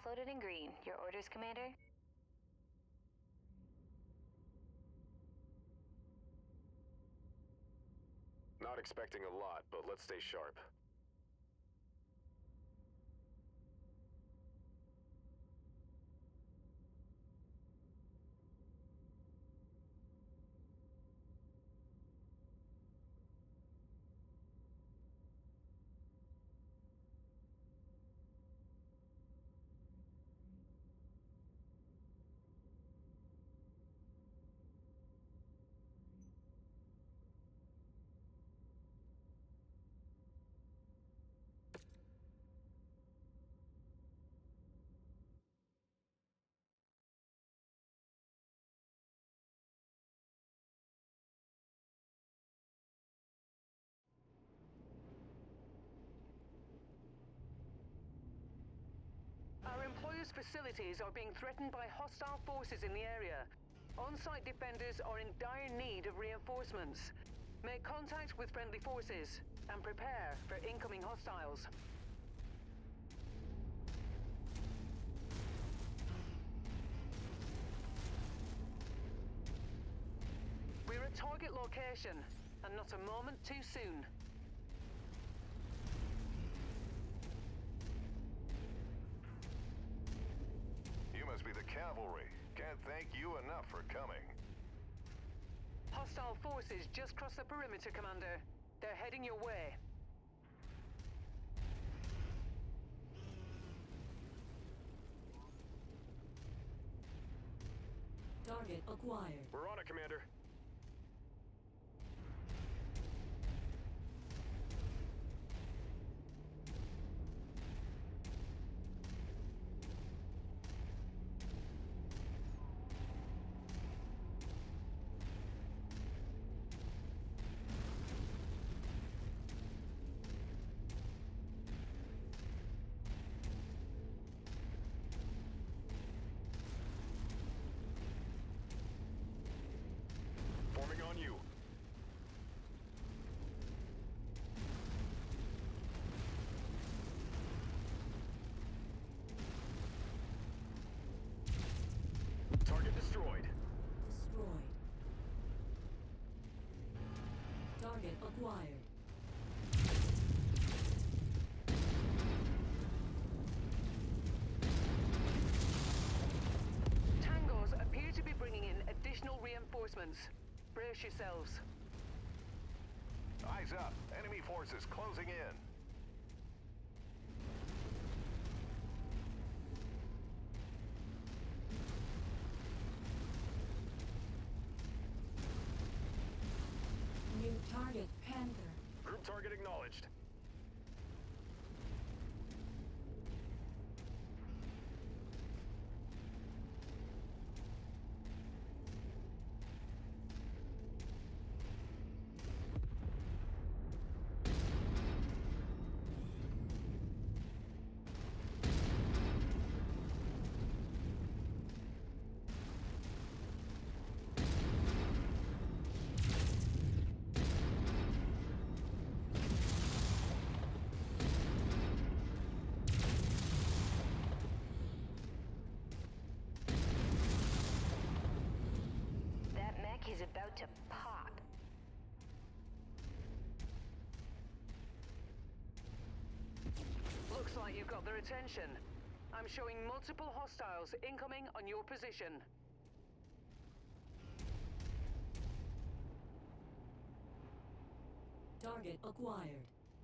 floated in green. Your orders, Commander? Not expecting a lot, but let's stay sharp. Our employers' facilities are being threatened by hostile forces in the area. On-site defenders are in dire need of reinforcements. Make contact with friendly forces and prepare for incoming hostiles. We're at target location, and not a moment too soon. You must be the cavalry. Can't thank you enough for coming. Hostile forces just crossed the perimeter, Commander. They're heading your way. Target acquired. We're on it, Commander. Forming on you. Target destroyed. Destroyed. Target acquired. Tangos appear to be bringing in additional reinforcements. Brace yourselves. Eyes up. Enemy forces closing in. New target Panther. Group target acknowledged. That mech is about to pop. Looks like you've got their attention. I'm showing multiple hostiles incoming on your position. Target acquired.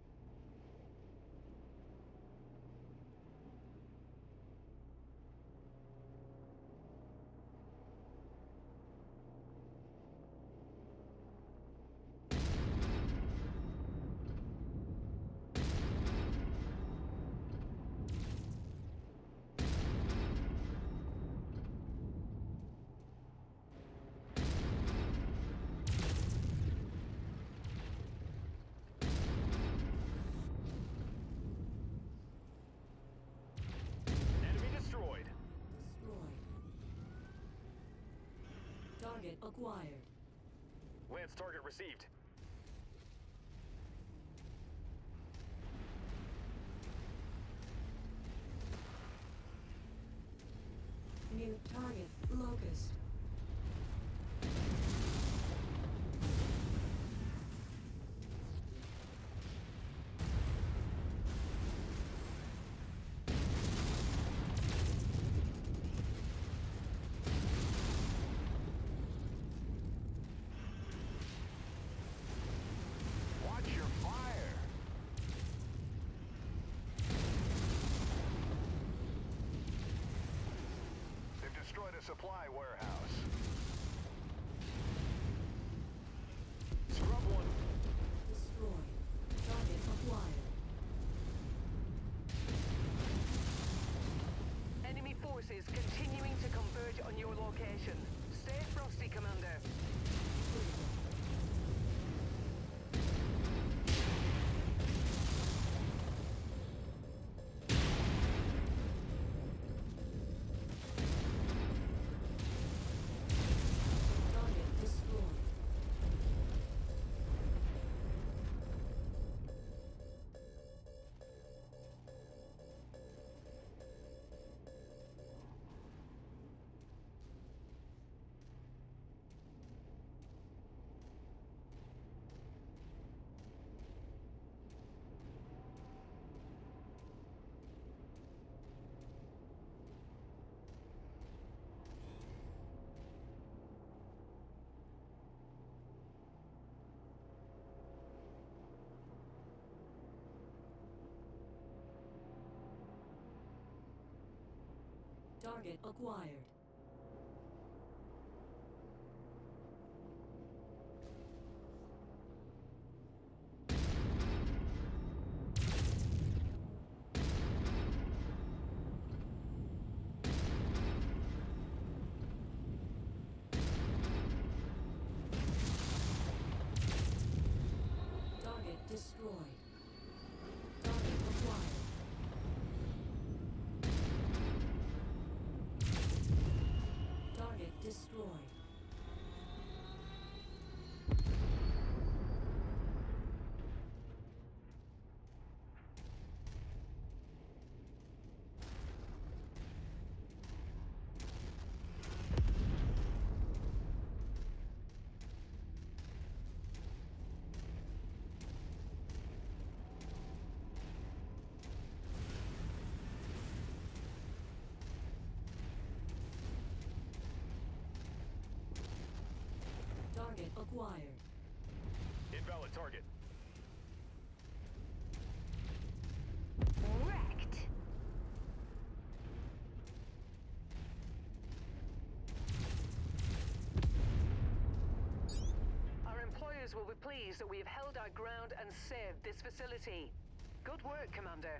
Enemy destroyed. Destroyed. Target acquired. Lance target received. Focused. Watch your fire! They've destroyed a supply warehouse. Scrub one. Destroyed. Target acquired. Enemy forces continuing to converge on your location. Stay frosty, Commander. Target destroyed. Target acquired. Target destroyed. Target acquired. Target destroyed. Target acquired. Invalid target. Wrecked. Our employers will be pleased that we have held our ground and saved this facility. Good work, Commander.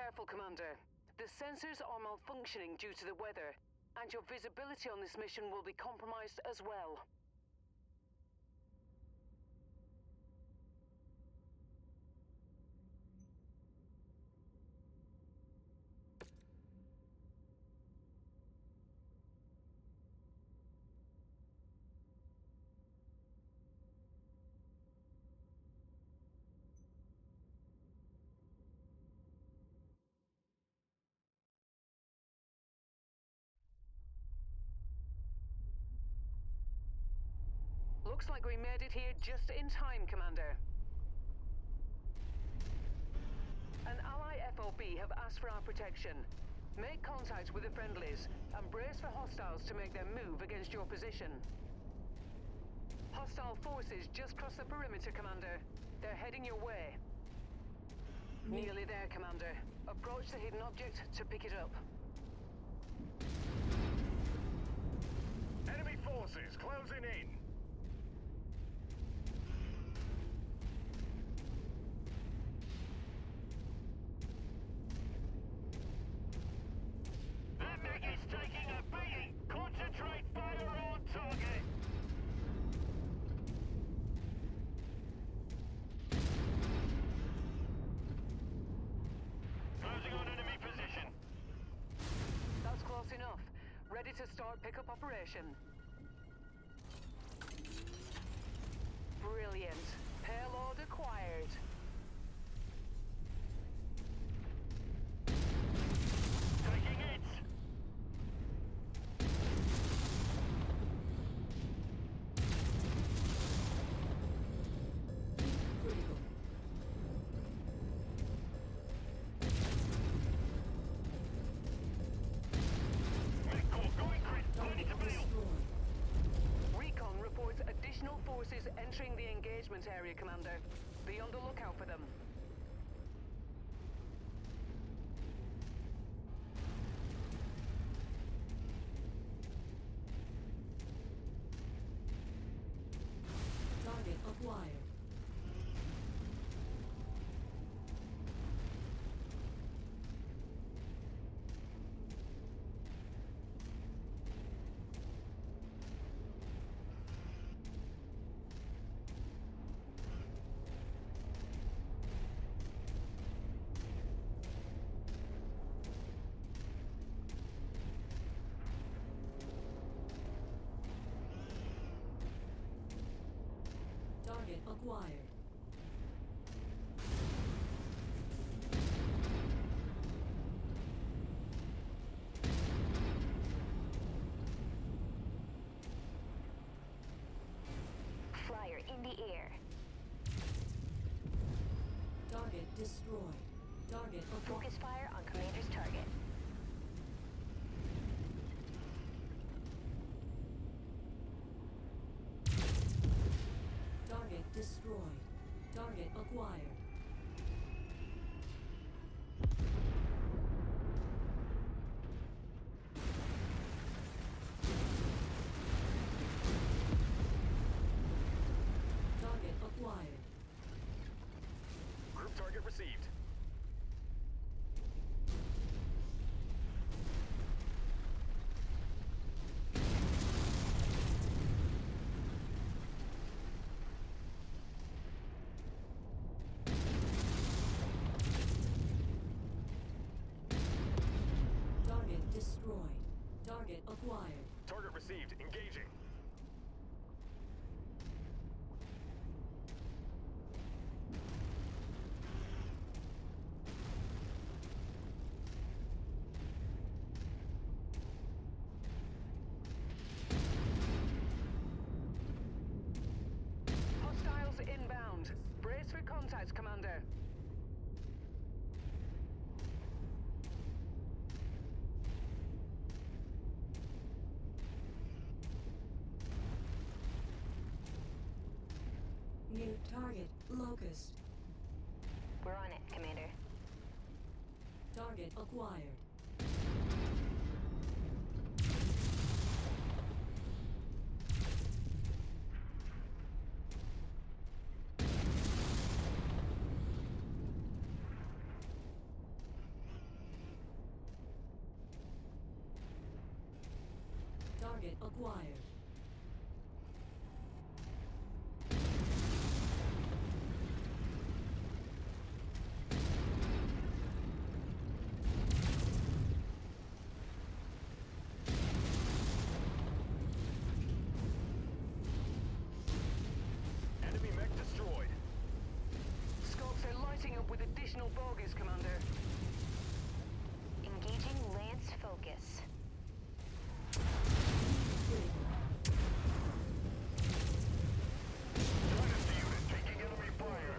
careful, Commander. The sensors are malfunctioning due to the weather, and your visibility on this mission will be compromised as well. Looks like we made it here just in time, Commander. An ally FOB have asked for our protection. Make contact with the friendlies and brace for hostiles to make their move against your position. Hostile forces just crossed the perimeter, Commander. They're heading your way. Nearly there, Commander. Approach the hidden object to pick it up. Enemy forces closing in. That mech is taking a beating. Concentrate fire on target. Closing on enemy position. That's close enough. Ready to start pickup operation. Brilliant. Payload acquired. Taking hits. Critical. Mech core going crit. Ready Target to build. destroyed. Recon reports additional forces entering the engagement area, Commander. Be on the lookout for them. Target acquired. Target acquired. Flyer in the air. Target destroyed. Target acquired. Focus fire on Commander's target. Target destroyed. Target acquired. Target acquired. Group target received. Target destroyed. Target acquired. Target received. Engaging. Hostiles inbound. Brace for contact, Commander. New target locust. We're on it, Commander. Target acquired. Target acquired. Enemy mech destroyed. Scopes are lighting up with additional bogies, Commander. Engaging Lance focus. Dynasty unit taking enemy fire.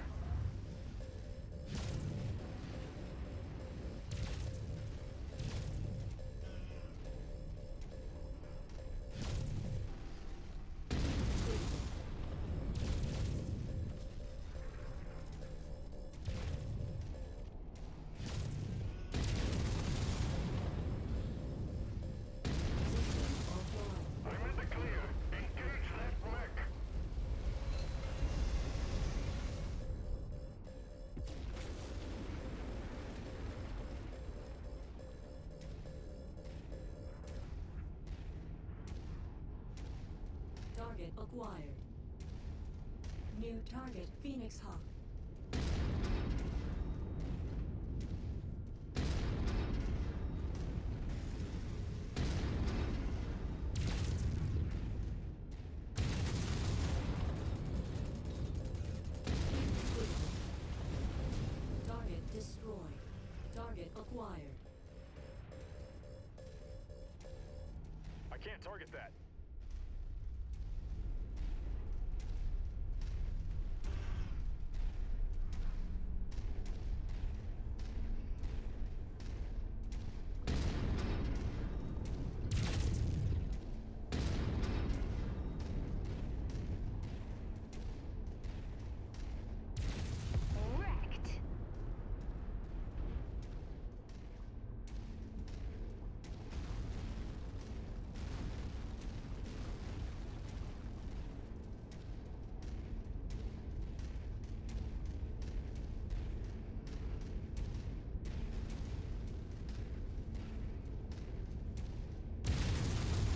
I'm in the clear. Engage that mech. Target acquired. New target Phoenix Hawk. Target destroyed. Target acquired. I can't target that. Wrecked.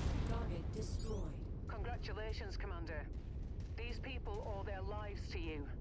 Target destroyed. Congratulations, Commander. These people owe their lives to you.